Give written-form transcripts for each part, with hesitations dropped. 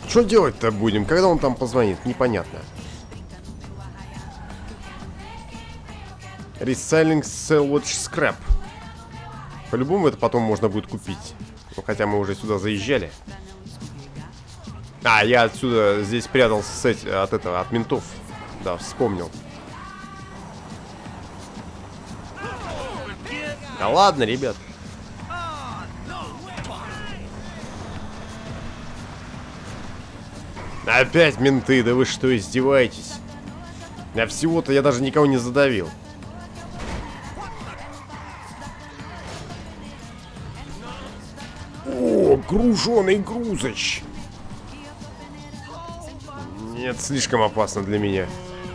Что делать-то будем? Когда он там позвонит? Непонятно. Reselling Salvage Scrap. По-любому это потом можно будет купить. Ну, хотя мы уже сюда заезжали. А, я отсюда здесь прятался от ментов. Да, вспомнил. Да ладно, ребят. Опять менты, да вы что, издеваетесь? А всего-то я даже никого не задавил. О, груженый грузоч. Нет, слишком опасно для меня.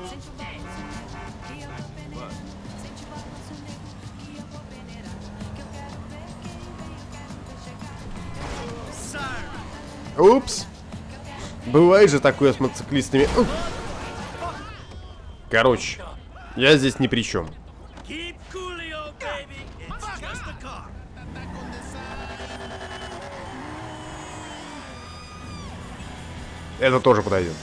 Упс. Бывает же такое с мотоциклистами. Короче, я здесь ни при чем. Это тоже подойдет.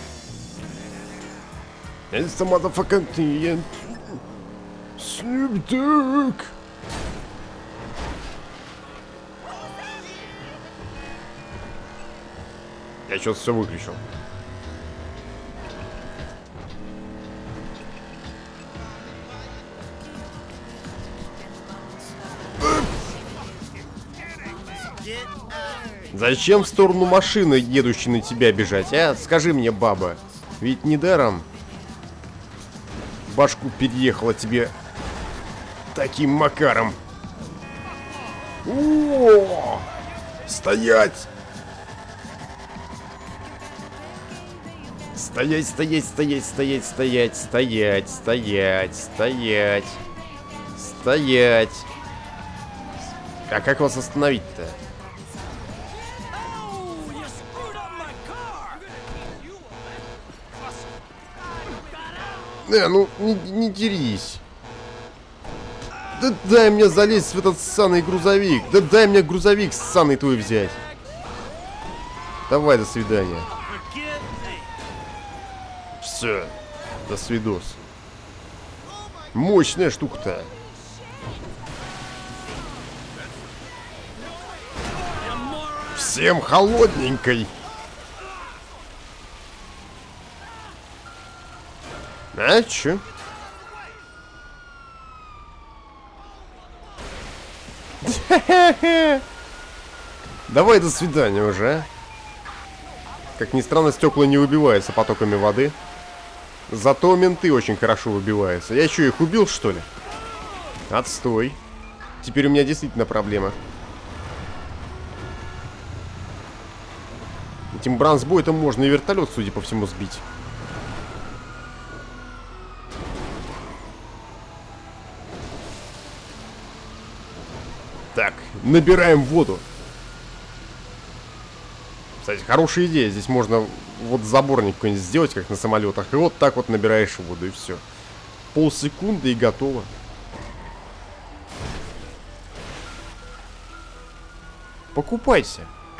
It's a motherfucking thing. Snoop Dogg. Я что-то все выключил. Зачем в сторону машины, едущей на тебя, бежать, а? Скажи мне, баба. Ведь недаром башку переехала тебе таким макаром. О! Стоять! Стоять, стоять, стоять, стоять, стоять, стоять, стоять, стоять, стоять. А как вас остановить-то? Ну, не дерись. Да дай мне залезть в этот ссаный грузовик. Да дай мне грузовик ссаный твой взять. Давай, до свидания. Все, до свидос. Мощная штука-то. Всем холодненькой. А, чё? Давай, до свидания уже, а? Как ни странно, стекла не выбиваются потоками воды. Зато менты очень хорошо выбиваются. Я что, их убил, что ли? Отстой. Теперь у меня действительно проблема. Этим бронзбойтом можно и вертолет, судя по всему, сбить. Так, набираем воду. Кстати, хорошая идея. Здесь можно вот заборник какой-нибудь сделать, как на самолетах. И вот так вот набираешь воду, и все. Полсекунды и готово. Покупайся.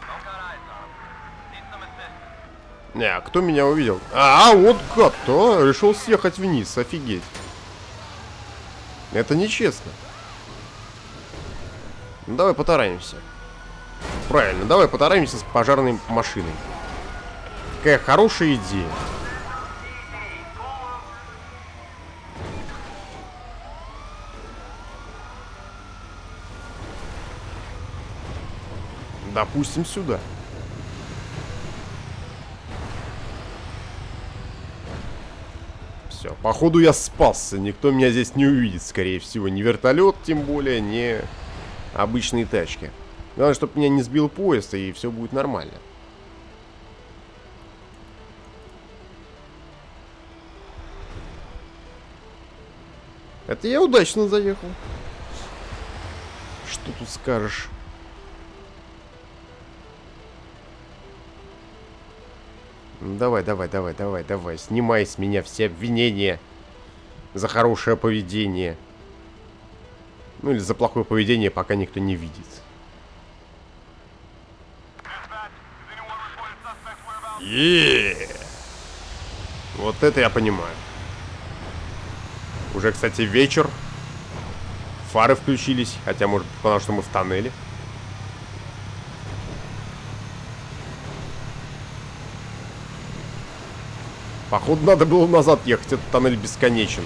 Не, а кто меня увидел? Вот гад-то, решил съехать вниз, офигеть. Это нечестно. Ну, давай потаранимся. Правильно, давай потаранимся с пожарной машиной. Какая хорошая идея. Допустим, сюда. Все, походу я спасся. Никто меня здесь не увидит, скорее всего. Ни вертолет, тем более, ни обычные тачки. Главное, чтобы меня не сбил поезд, и все будет нормально. Это я удачно заехал. Что тут скажешь? Давай, давай, давай, давай, давай. Снимай с меня все обвинения за хорошее поведение. Ну или за плохое поведение, пока никто не видит. Вот это я понимаю. Уже, кстати, вечер. Фары включились. Хотя, может, потому что мы в тоннеле. Походу, надо было назад ехать. Этот тоннель бесконечен.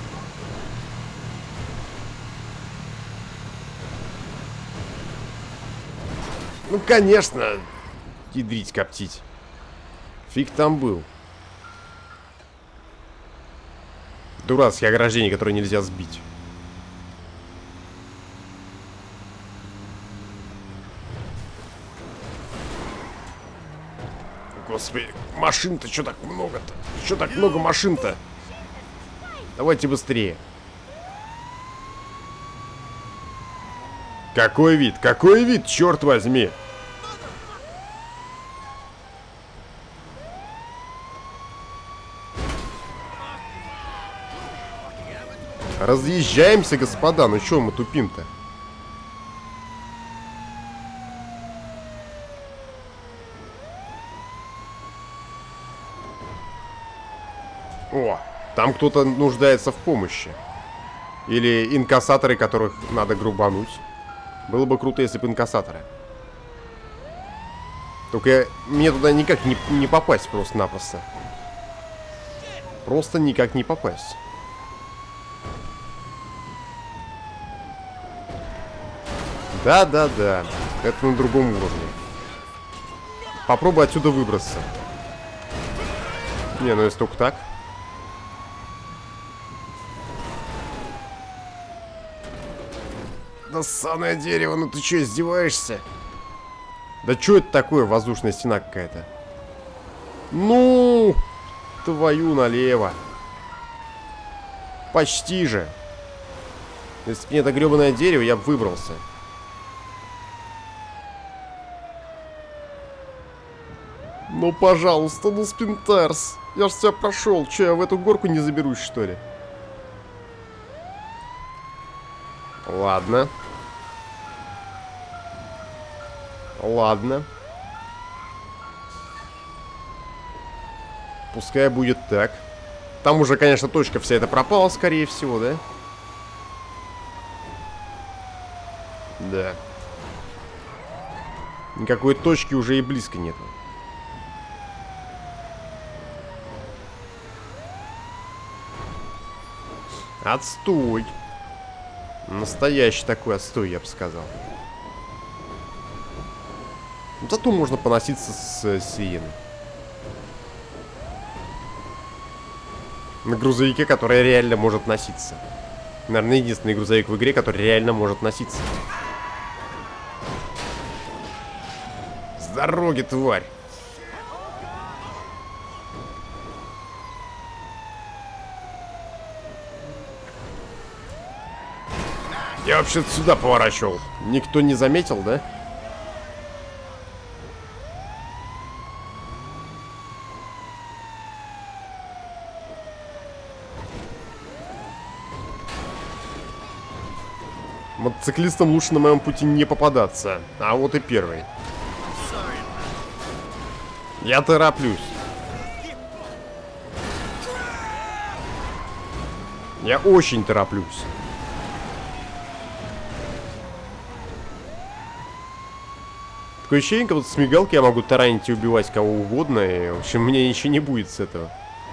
Ну, конечно. Ядрить, коптить. Фиг там был. Дурацкие ограждения, которые нельзя сбить. Господи, машин-то что так много-то? Что так много машин-то? Давайте быстрее. Какой вид, черт возьми! Разъезжаемся, господа. Ну что мы тупим-то? О, там кто-то нуждается в помощи. Или инкассаторы, которых надо грубануть. Было бы круто, если бы инкассаторы. Только мне туда никак не попасть просто-напросто. Просто никак не попасть. Да-да-да. Это на другом уровне. Попробуй отсюда выбраться. Не, ну если только так. Да ссаное дерево, ну ты что, издеваешься? Да что это такое? Воздушная стена какая-то. Ну, твою налево. Почти же. Если бы не это гребаное дерево, я бы выбрался. Ну, пожалуйста, ну, Спинтерс. Я ж тебя прошел. Че, я в эту горку не заберусь, что ли? Ладно. Ладно. Пускай будет так. Там уже, конечно, точка вся эта пропала, скорее всего, да? Да. Никакой точки уже и близко нету. Отстой. Настоящий такой отстой, я бы сказал. Зато можно поноситься с Сиеной. На грузовике, который реально может носиться. Наверное, единственный грузовик в игре, который реально может носиться. С дороги, тварь! Я вообще-то сюда поворачивал. Никто не заметил, да? Мотоциклистам лучше на моем пути не попадаться. А вот и первый. Я тороплюсь. Я очень тороплюсь. Такое ощущение, как будто с мигалки я могу таранить и убивать кого угодно. И, в общем, мне ничего не будет с этого.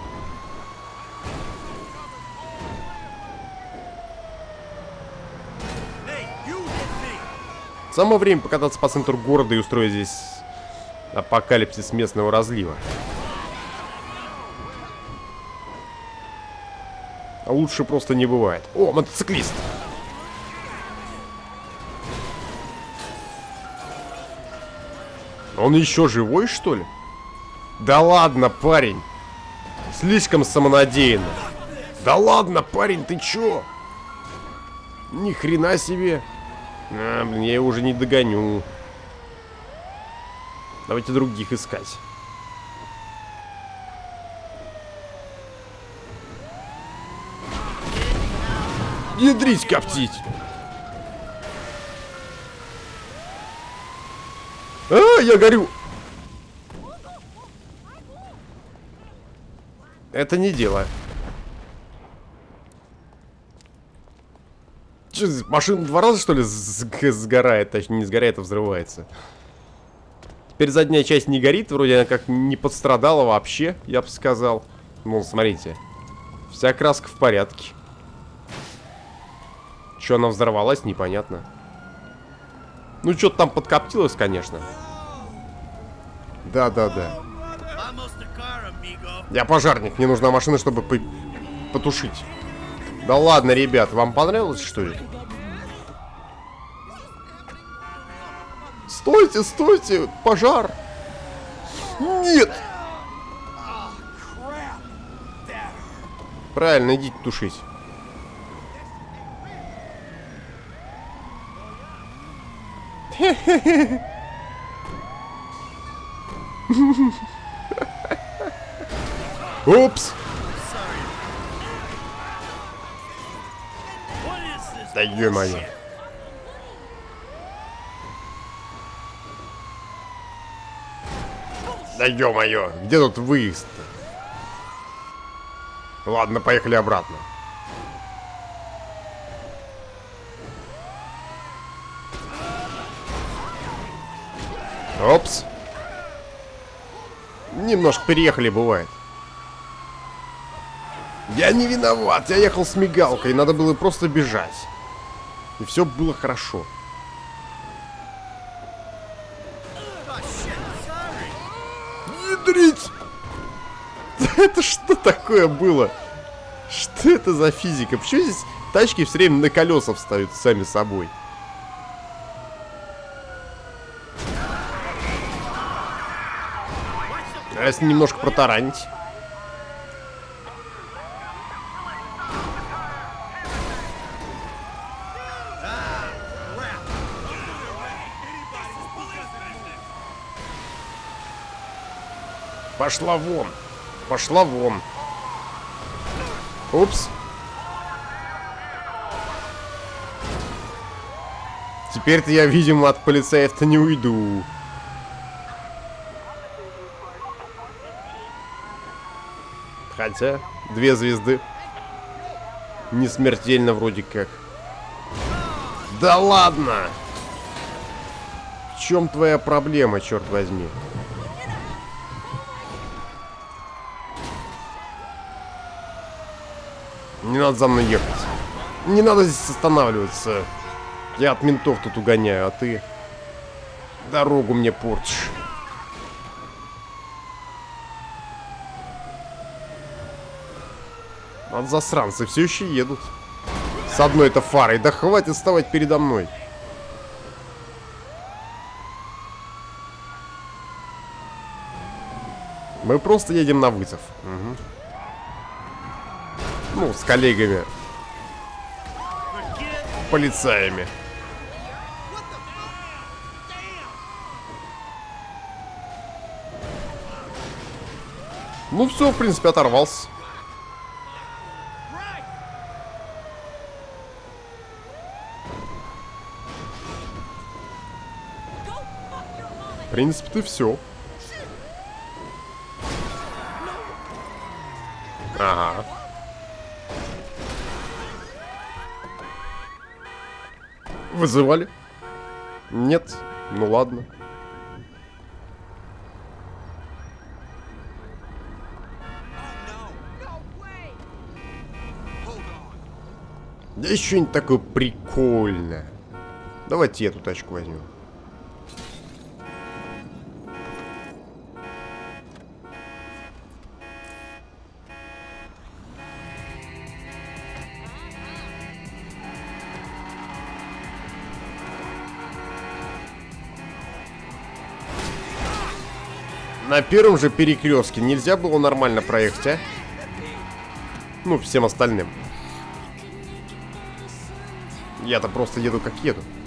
Самое время покататься по центру города и устроить здесь апокалипсис местного разлива. А лучше просто не бывает. О, мотоциклист! Он еще живой, что ли? Да ладно, парень. Слишком самонадеянно. Да ладно, парень, ты чё? Ни хрена себе. А, блин, я его уже не догоню. Давайте других искать. Ядрить, коптить. А, я горю. Это не дело. Че, машина 2 раза, что ли, сгорает? Точнее, не сгорает, а взрывается. Теперь задняя часть не горит. Вроде она как не подстрадала вообще, я бы сказал. Ну, смотрите. Вся краска в порядке. Че она взорвалась, непонятно. Ну, что-то там подкоптилось, конечно. Да-да-да. Я пожарник, мне нужна машина, чтобы потушить. Да ладно, ребят, вам понравилось, что ли? Стойте, стойте, пожар! Нет! Правильно, идите тушить. Упс! Да ё-моё. Да ё-моё, где тут выезд-то? Ладно, поехали обратно. Опс. Немножко переехали, бывает. Я не виноват, я ехал с мигалкой, надо было просто бежать. И все было хорошо. Ядрить! Это что такое было? Что это за физика? Почему здесь тачки все время на колеса встают сами собой? А если немножко протаранить? Пошла вон. Пошла вон. Упс. Теперь-то я, видимо, от полицаев-то не уйду. Хотя, 2 звезды. Не смертельно вроде как. Да ладно! В чем твоя проблема, черт возьми? Не надо за мной ехать. Не надо здесь останавливаться. Я от ментов тут угоняю, а ты дорогу мне портишь. От засранцы все еще едут. С одной-то фарой. Да хватит вставать передо мной. Мы просто едем на вызов. Угу. Ну, с коллегами. Полицаями. Ну все, в принципе, оторвался. В принципе-то все. Ага. Вызывали? Нет? Ну ладно. Да еще что-нибудь такое прикольное. Давайте эту тачку возьмем. На первом же перекрестке нельзя было нормально проехать, а? Ну, всем остальным. Я-то просто еду как еду.